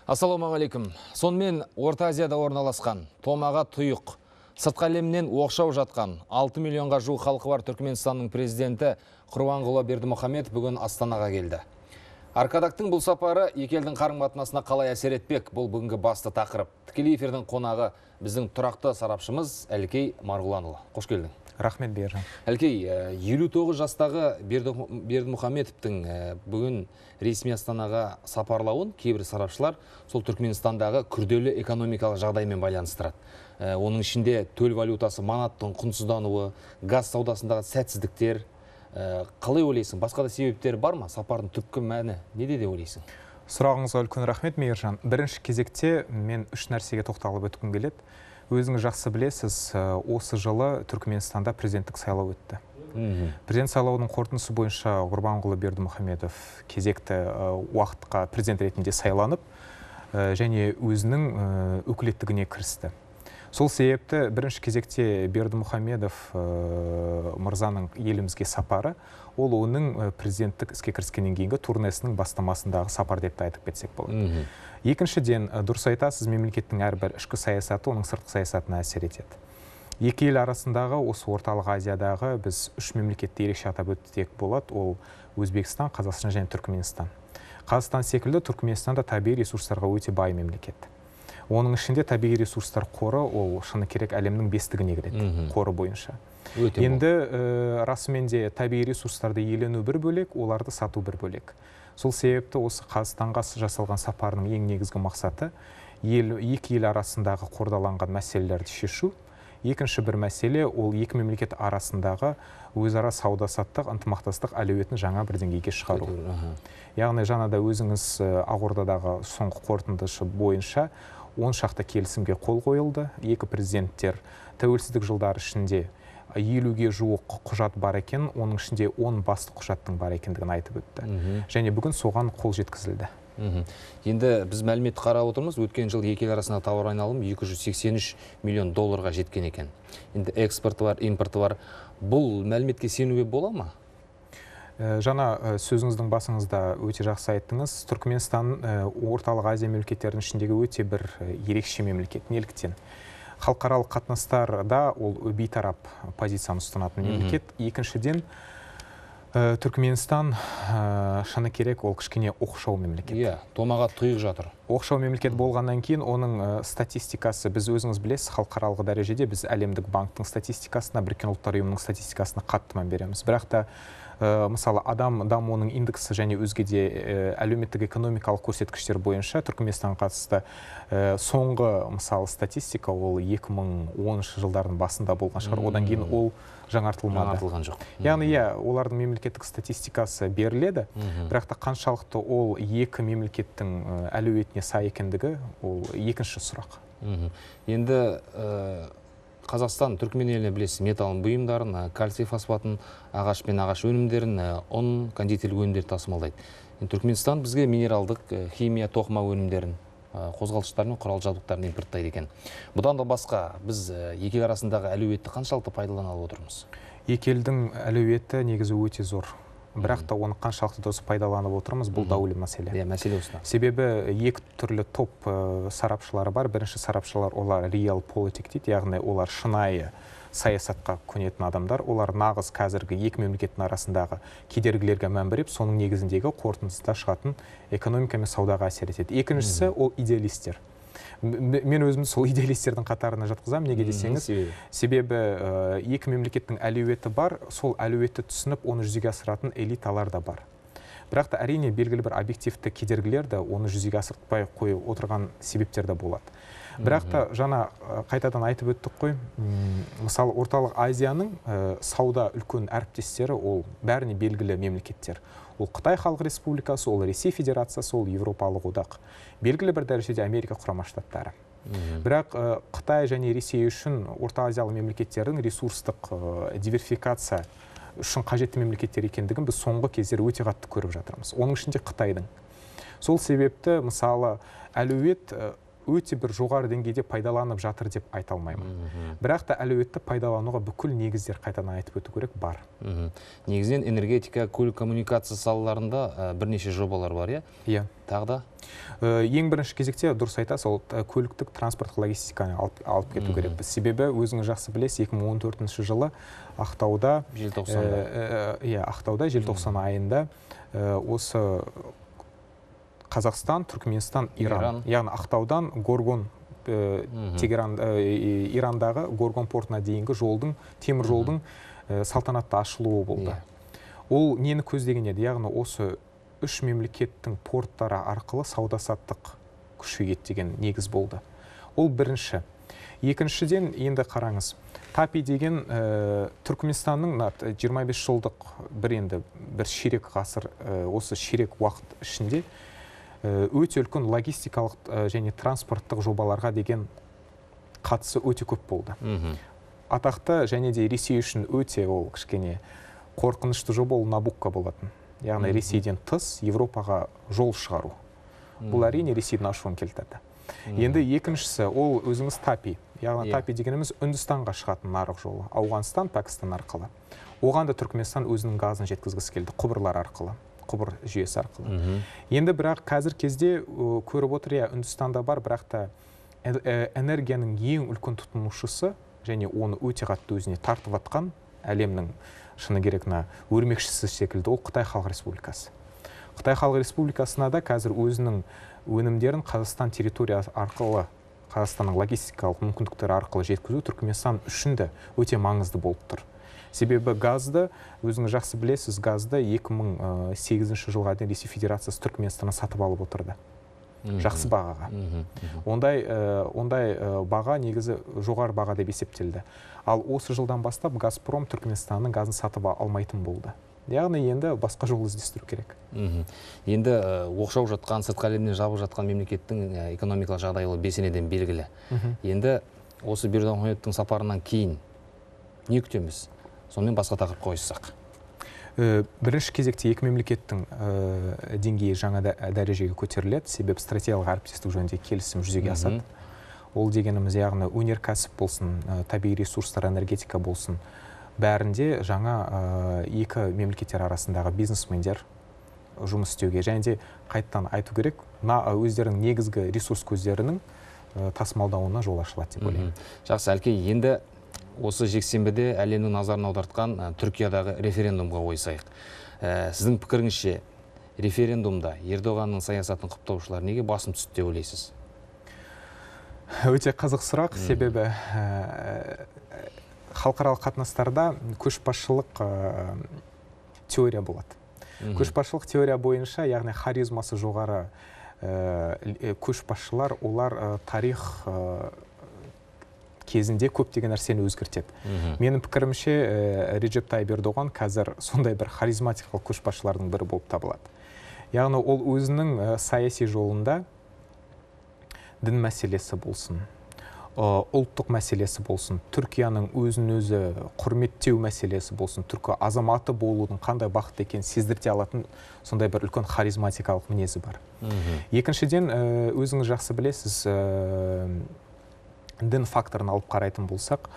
Ассалаумағалейкум. Сонымен Орта Азияда орналасқан, томаға тұйық, сыртқы әлемнен оқшау жатқан 6 миллионға жуық халқы бар Түркменстанның президенті Құрбанғұлы Бердімұхамедов бүгін Астанаға келді. Аркадактың бұл сапары екі елдің қарым-қатынасына қалай әсер етпек? Бұл бүгінгі басты тақырып. Тікелей эфирдің қонағы біздің тұрақты сарапшымыз Әлкей Марғұланұлы. Қош келдің. Рахмет Бейіржан. Әлкей, 59 жастағы Бердімұхамедовтың бүгін ресми Астанаға сапарлауын кейбір сарапшылар сол Түркменстандағы күрделі экономикалық жағдаймен байланыстырады. Оның ішінде төл валютасы манаттың құнсыздануы, газ саудасындағы сәтсіздіктер. Қалай ойлайсың? Басқа да себептері бар ма? Сапардың түпкі мәні неде деп ойлайсың? Сұрағыңызға үлкен рахмет Мейіржан. Бірінші кезекте мен үш нәрсеге тоқталып өткім келеді. Өзіңіз жақсы білесіз, осы жылы Түркменстанда президенттік сайлау өтті. Президент сайлауының қорытындысы бойынша Құрбанғұлы Бердімұхамедов кезекті уақытқа президент ретінде сайланып, және өзінің өкілеттігіне кірісті. Сол себепті бірінші кезекте Бердімұхамедов мырзаның елімізге сапары, ол оның президенттік іске кіріскеннен кейінгі турнесінің бастамасындағы сапар деп айтып кетсек болады. Екіншіден, дұрыс айтасыз, мемлекеттің әрбір ішкі саясаты оның сыртқы саясатына әсер етеді. Екі ел арасындағы осы орталық Азиядағы біз үш мемлекетті ерекше атап өтсек болады. Ол Өзбекстан, Қазақстан және Түркменстан. Қазақстан секілді Түркменстан да табиғи ресурстарға өте бай мемлекет. Оның ішінде табиғи ресурстар қоры ол шыны керек әлемнің бестігіне кіреді, қоры бойынша. Енді расымен де табиғи ресурстарды иелену бір бөлек, оларды сату бір бөлек. Сол себепті осы Қазақстанға жасалған сапарының ең негізгі мақсаты екі ел арасындағы қордаланған мәселелерді шешу. Екінші бір мәселе ол екі мемлекет арасындағы өзара сауда-саттық ынтымақтастық әлеуетін жаңа бір деңгейге шығару. Яғни жаңада өзіңіз Ақордадағы соңғы қорытындысы бойынша 10 шақты келісімге қол қойылды. Екі президенттер тәуелсіздік жылдар ішінде 50-ге жуық құжат бар екен, оның ішінде 10 басты құжаттың бар екендігін айтып өтті. Және бүгін соған қол жеткізілді. Енді біз мәлімет қарап отырмыз, өткен жыл екі ел арасында тауар айналымы 283 миллион долларға жеткен екен. Енді экспорты бар, импорты бар. Бұл мәліметке сенуге бола ма? Жаңа сөзіңіздің басыңызда өте жақсы айттыңыз. Түркменстан орталық Азия мемлекеттерінің ішіндегі өте бір ерекше мемлекет. Неліктен? Халықаралық қатынастарда ол бейтарап позицияны ұстанатын мемлекет. Екіншіден, Түркменстан шыны керек ол кішкене оқшау мемлекет. Томаға тұйық жатыр. Оқшау мемлекет болғаннан кейін оның статистикасы, біз өзіңіз білесіз, халықаралық дәрежеде біз әлемдік банктың статистикасына, Біріккен ұлттар ұйымының статистикасына қатты мән береміз. Бірақ та мысалы адам дамуының индексі және өзге де әлеуметтік экономикалық көрсеткіштер бойынша Түркменстан қатысты соңғы мысалы статистика ол 2010 жылдардың басында болған шығар. Одан кейін ол жаңартылған жоқ. Яғни олардың мемлекеттік статистикасы беріледі, бірақ та қаншалықты ол екі мемлекеттің әлеуетіне сай екендігі ол екінші сұрақ. Енді Қазақстан Түркмен еліне білесіз металл бұйымдарын, кальций фосфатын, ағаш пен ағаш өнімдерін, ұн, кондитерлік өнімдерді тасымалдайды. Түркменстан бізге минералдық, химия, тоқыма өнімдерін, қозғалғыштар мен құрал жабдықтарын импорттайды екен. Бұдан да басқа біз екі ел арасындағы әлеуетті қаншалықты пайдалана отырмыз? Екі елдің әлеуеті негізі өте зор. Бірақ та оны қаншалықты дұрыс пайдаланып отырмыз, бұл даулы мәселе. Мәселе осында. Себебі екі түрлі топ сарапшылары бар. Бірінші сарапшылар олар реал политик дейді, яғни олар шынайы саясатқа көнетін адамдар. Олар нағыз қазіргі екі мемлекеттің арасындағы кедергілерге мән беріп, соның негізіндегі қорытындысында шығатын экономика мен саудаға әсер етеді. Екіншісі ол идеалистер. Мен өзімді сол идеалистердің қатарына жатқызамын, неге десеңіз, себебі екі мемлекеттің әлеуеті бар, сол әлеуетті түсініп, оны жүзеге асыратын элиталар да бар. Бірақ та әрине белгілі бір объективті кедергілер де оны жүзеге асыртпай қойып отырған себептер де болады. Бірақ та жаңа қайтадан айтып өттік қой, мысалы орталық Азияның сауда үлкен әріптестері ол бәріне белгілі мемлекеттер. Ол Қытай Халық Республикасы, ол Ресей Федерациясы, ол Европалық одақ. Белгілі бір дәрежеде Америка құрама штаттары. Бірақ Қытай және Ресей үшін Орта Азиялық мемлекеттердің ресурстық диверсификация үшін қажетті мемлекеттер екендігін біз соңғы кездері өте қатты көріп жатырмыз. Оның ішінде Қытайдың. Сол себепті мысалы әлеует өте бір жоғары деңгейде пайдаланып жатыр деп айта алмаймын. Бірақ та әлеуетті пайдалануға бүкіл негіздер қайтадан айтып өту керек бар. Негізінен энергетика, көлік коммуникация салаларында бірнеше жобалар бар, иә? Тағы да? Ең бірінші кезекте дұрыс айтасыз, ол көліктік транспорттық логистиканы алып кету керекпіз. Себебі өзіңіз жақсы білесіз, 2014 жылы Ақтауда, желтоқсан айында осы Қазақстан, Түркменстан, Иран. Яғни Ақтаудан Горгон, Ирандағы Горгон портына дейінгі темір жолдың салтанатты ашылуы болды. Ол нені көздеген еді? Яғни осы үш мемлекеттің порттары арқылы сауда-саттық күшейеді деген негіз болды. Ол бірінші. Екіншіден, енді қараңыз, Тапи деген Түркменстанның 25 жылдық бір ширек ғасыр, осы ширек уақыт ішінде өте үлкен логистикалық және транспорттық жобаларға деген қатысы өте көп болды. Атақты және де Ресей үшін өте ол кішкене қорқынышты жоба, ол Набукко болатын. Яғни Ресейден тыс Европаға жол шығару. Бұл әрине Ресейдің ашуын келтірді. Енді екіншісі, ол өзіңіз Тапи. Яғни Тапи дегеніміз Үндістанға шығатын нарық жолы. Ауғанстан, Пәкістан арқылы. Оған да Түркменстан өзінің газын жеткізгісі келді, құбырлар арқылы. Құбыр жүйесі арқылы. Енді бірақ қазір кезде көріп отыр, Үндістанда бар, бірақ та энергияның ең үлкен тұтынушысы және оны өте қатты өзіне тартып атқан әлемнің шыны керекна өрмекшісі секілді ол Қытай Халық Республикасы. Қытай Халық Республикасына да қазір өзінің өнімдерін Қазақстан территориясы арқылы, Қазақстанның логистикалық мүмкіндіктері арқылы жеткізу Түркменстан үшін де өте маңызды болып тұр. Себебі газды, өзіңіз жақсы білесіз, газды 2008 жылға дейін Ресей Федерациясы Түркменстаннан сатып алып отырды. Жақсы бағаға. Ондай баға негізі жоғары баға деп есептелді. Ал осы жылдан бастап Газпром Түркменстанның газын сатып алмайтын болды. Яғни енді басқа жол іздестіру керек. Енді оқшау жатқан, сыртқы әлемнен жабық жатқан мемлекеттің экономикалық жағдайы бесенеден белгілі. Енді осы Бердімұхамедовтың сапарынан кейін не күтеміз? Сонымен басқа тақырып қойсақ. Бірінші кезекте екі мемлекеттің деңгейі жаңа дәрежеге көтеріледі, себебі стратегиялық әріптестік жөнінде келісім жүзеге асады. Ол дегеніміз яғни өнеркәсіп болсын, табиғи ресурстар, энергетика болсын, бәрінде жаңа екі мемлекеттер арасындағы бизнесмендер жұмыс істеуге және де қайттан айту керек, өздерінің негізгі ресурс көздерінің тасымалдауына жол ашылады деп ойлаймын. Жақсы, Әлкей, енді осы жексенбіде әлемнің назарын аудартқан Түркиядағы референдумға ойысайық. Сіздің пікіріңізше, референдумда Ердоғанның саясатын құптаушылар неге басым түсті деп ойлайсыз? Өте қызық сұрақ, себебі халықаралық қатынастарда көшбасшылық теория болады. Көшбасшылық теория бойынша, яғни харизмасы жоғары көшбасшылар, олар тарих кезінде көптеген нәрсені өзгертеді. Менің пікірімше, Реджеп Тайып Ердоған қазір сондай бір харизматикалық көшбасшылардың бірі болып табылады. Яғни ол өзінің саяси жолында дін мәселесі болсын, ұлттық мәселесі болсын, Түркияның өзін-өзі құрметтеу мәселесі болсын, түркі азаматы болудың қандай бақыт екенін сездірте алатын сондай бір үлкен харизматикалық мінезі бар. Екіншіден, өзіңіз жақсы білесіз, дін факторын алып қарайтын болсақ,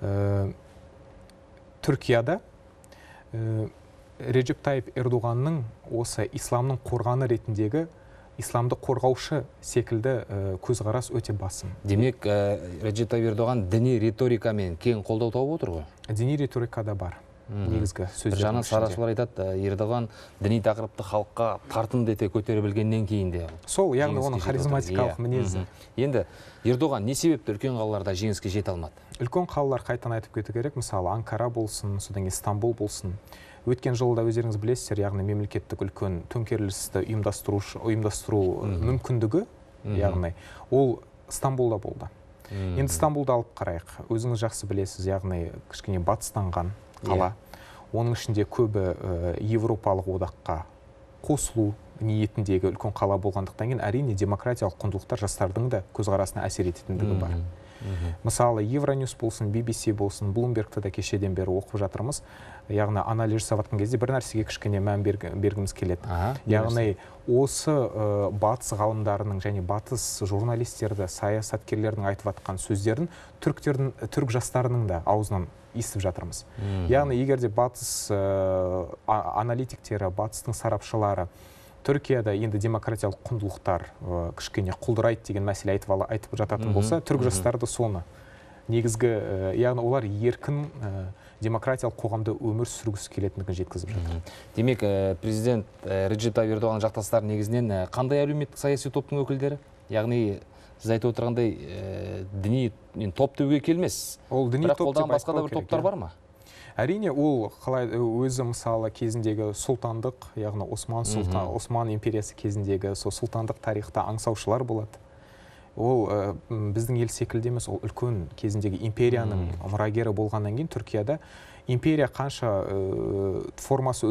Түркияда Реджеп Тайып Ердоғанның осы исламның қорғаны ретіндегі исламды қорғаушы секілді көзқарас өте басым. Демек, Реджеп Тайып Ердоған діни риторикамен кең қолдау тауып отыр ғой? Діни риторикада бар. Негізгі сөздердің жаңа сарапшылар айтады, Ердоған діни тақырыпты халыққа тартымды ете көтере білгеннен кейін де. Сол, яғни оның харизматикалық мінезі. Енді Ердоған не себепті үлкен қалаларда жеңіске жете алмады? Үлкен қалалар қайтан айтып кету керек, мысалы Анкара болсын, содан Стамбул болсын. Өткен жылда өздеріңіз білесіздер, яғни мемлекеттік үлкен төңкерілісті ұйымдастыру мүмкіндігі, яғни ол Стамбулда болды. Енді Стамбулда алып қарайық. Өзіңіз жақсы білесіз, яғни кішкене батыстанған қала. Оның ішінде көбі Европалық одаққа қосылу ниетіндегі үлкен қала болғандықтан кейін әрине демократиялық құндылықтар жастардың да көзқарасына әсер ететіндігі бар. Мысалы, Евроньюс болсын, BBC болсын, Bloomberg'ті де кешеден бері оқып жатырмыз. Яғни анализ жасап жатқан кезде бір нәрсеге кішкене мән бергіміз келеді. Яғни осы батыс ғалымдарының және батыс журналистерді, саясаткерлердің айтып жатқан сөздерін түрік жастарының да аузынан естіп жатырмыз. Яғни егер де батыс аналитиктері, батыстың сарапшылары Түркияда енді демократиялық құндылықтар кішкене құлдырайды деген мәселе айтып жататын болса, түрік жастары да соны негізгі, яғни олар еркін демократиялық қоғамда өмір сүргісі келетіндігін жеткізіп жатыр. Демек, президент Реджеп Тайып Ердоған жақтастары негізінен қандай әлеуметтік саяси топтың өкілдері? Яғни сіз айтып отырғандай діни топ деуге келмес. Бірақ қолдан басқа да бір топтар бар ма? Әрине, ол өзі мысалы кезіндегі сұлтандық, яғни Осман империясы кезіндегі сұлтандық тарихта аңсаушылар болады. Ол біздің ел секілді емес, ол үлкен кезіндегі империяның мұрагері болғаннан кейін Түркияда империя қанша формасы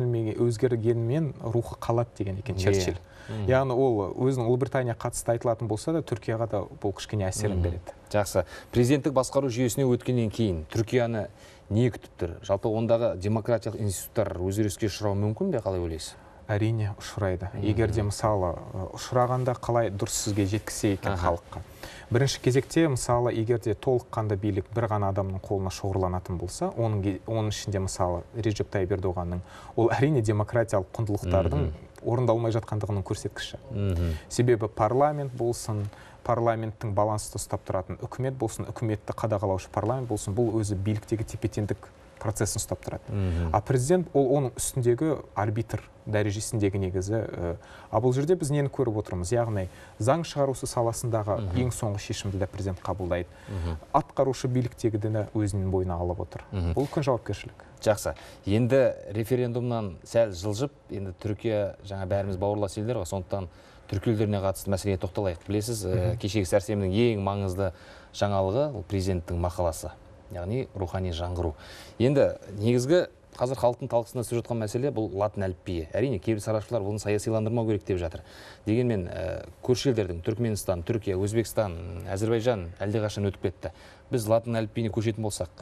өзгергенмен рухы қалады деген екен Черчилль. Яғни ол өзінің Ұлыбритания қатысты айтылатын болса да, Түркияға да бұл кішкене әсерін береді. Жақсы. Президенттік басқару жүйесіне өткеннен кейін Түркияны не күтіп тұр? Жалпы ондағы демократиялық институттар өзгеріске ұшырауы мүмкін бе, қалай ойлайсыз? Әрине ұшырайды. Егер де мысалы ұшырағанда қалай дұрыс сізге жеткізе екен халыққа. Бірінші кезекте мысалы егер де толыққанды билік бір ғана адамның қолына шоғырланатын болса, оның ішінде мысалы Реджеп Тайып Ердоғанның ол әрине демократиялық құндылықтардың орындалмай жатқандығының көрсеткіші. Себебі парламент болсын, парламенттің балансты ұстап тұратын үкімет болсын, үкіметті қадағалаушы парламент болсын, бұл өзі биліктегі тепе-теңдік процесін ұстап тұрады. А президент ол оның үстіндегі арбитр дәрежесіндегі негізі. Бұл жерде біз нені көріп отырмыз? Яғни заң шығарушы саласындағы ең соңғы шешімді де президент қабылдайды. Атқарушы биліктегідені өзінің бойына алып отыр. Бұл үлкен жауапкершілік. Жақсы. Енді референдумнан сәл жылжып, енді Түркия жаңа бәріміз бауырлас елдер ғой, сондықтан түркі елдеріне қатысты мәселеге тоқталайық. Білесіз, кешегі сәрсенбінің ең маңызды жаңалығы ол президенттің мақаласы. Яғни рухани жаңғыру. Енді негізгі қазір халықтың талқысында түсіп жатқан мәселе бұл латын әліпбиі. Әрине, кейбір сарапшылар бұны саясиландырмау керек деп жатыр. Дегенмен көрші елдердің Түркменстан, Түркия, Өзбекстан, Әзербайжан әлдеқашан өтіп кетті. Біз латын әліпбиіне көшетін болсақ,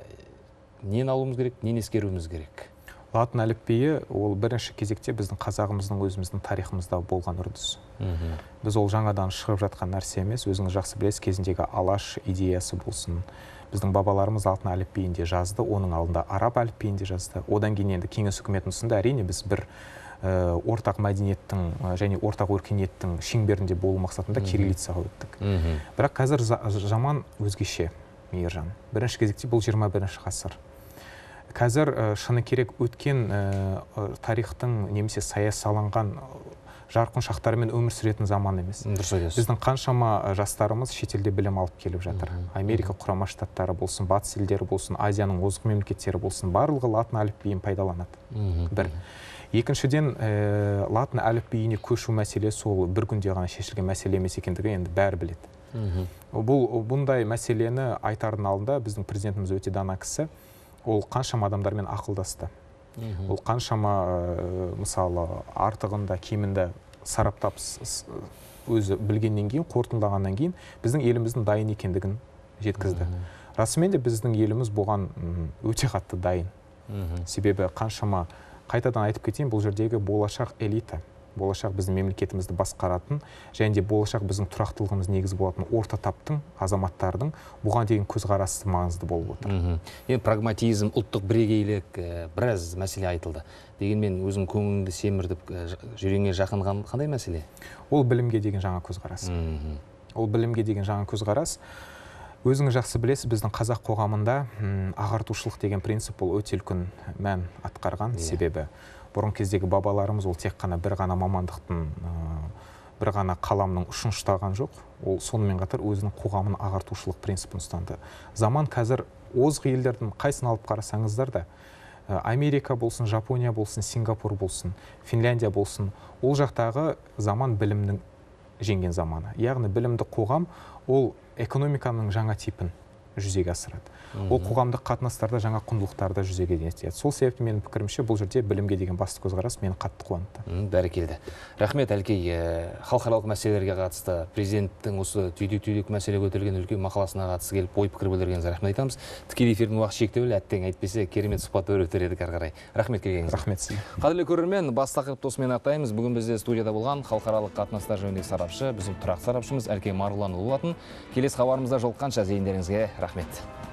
нені алуымыз керек, нені ескеруіміз керек? Латын әліпбиі ол бірінші кезекте біздің қазағымыздың өзіміздің тарихымызда болған үрдіс. Біз ол жаңадан шығып жатқан нәрсе емес, өзіңіз жақсы білесіз, кезіндегі алаш идеясы болсын. Біздің бабаларымыз латын әліпбиінде жазды, оның алдында араб әліпбиінде жазды. Одан кейін енді кеңес үкіметінің тұсында әрине біз бір ортақ мәдениеттің және ортақ өркениеттің шеңберінде болу мақсатында кириллицаға өттік. Бірақ қазір заман өзгеше, Мейіржан. Бірінші кезекте бұл 21 ғасыр. Қазір шыны керек өткен тарихтың немесе саясаланған жарқын шақтарымен өмір сүретін заман емес. Біздің қаншама жастарымыз шетелде білім алып келіп жатыр. Америка құрама штаттары болсын, батыс елдері болсын, Азияның озық мемлекеттері болсын, барлығы латын әліпбиін пайдаланады. Бір. Екіншіден, латын әліпбиіне көшу мәселесі ол бір күнде ғана шешілген мәселе емес екендігі енді бәрі біледі. Бұндай мәселені айтардың алдында біздің президентіміз өте дана кісі. Ол қаншама адамдармен ақылдасты. Ол қаншама мысалы артығында, кемінде сараптап өзі білгеннен кейін, қорытындылағаннан кейін біздің еліміздің дайын екендігін жеткізді. Расымен де біздің еліміз бұған өте қатты дайын. Себебі қаншама қайтадан айтып кетейін, бұл жердегі болашақ элита, болашақ біздің мемлекетімізді басқаратын және де болашақ біздің тұрақтылығымыз негізі болатын орта таптың азаматтардың бұған деген көзқарасы маңызды болып отыр. Енді прагматизм, ұлттық бірегейлік біраз мәселе айтылды. Дегенмен өзің көңіліңді семірдіп, жүрегіңе жақын қандай мәселе? Ол білімге деген жаңа көзқарас. Ол білімге деген жаңа көзқарас. Өзіңіз жақсы білесіз, біздің қазақ қоғамында ағартушылық деген принцип ол өте үлкен мән атқарған. Себебі бұрын кездегі бабаларымыз ол тек қана бір ғана мамандықтың, бір ғана қаламның ұшын ұстаған жоқ. Ол сонымен қатар өзінің қоғамын ағартушылық принципін ұстанды. Заман қазір озық елдердің қайсын алып қарасаңыздар да, Америка болсын, Жапония болсын, Сингапур болсын, Финляндия болсын, ол жақтағы заман білімнің жеңген заманы. Яғни білімді қоғам ол экономиканың жаңа типін жүзеге асырады. Ол қоғамдық қатынастарда жаңа құндылықтарды жүзеге асырады. Сол себепті менің пікірімше бұл жерде білімге деген басты көзқарас мені қатты қуантты. Бәрекелді. Рахмет, Әлкей. Халықаралық мәселелерге қатысты президенттің осы түйдек мәселе көтерілген үлкен мақаласына қатысты келіп ой пікір білдіргеніңізге рахмет айтамыз. Тікелей эфирдің уақыты шектеулі, әттең әйтпесе керемет сұхбат өтер едік ары қарай. Рахмет келгеніңізге. Рахмет сізге. Қадірлі көрермен, бас тақырыпты осымен аяқтаймыз. Бүгін бізде студияда болған халықаралық қатынастар жөніндегі сарапшы, біздің тұрақты сарапшымыз Әлкей Марғұланұлы болатын. Келесі хабарымызда жолыққанша зейіндеріңізге рахмет.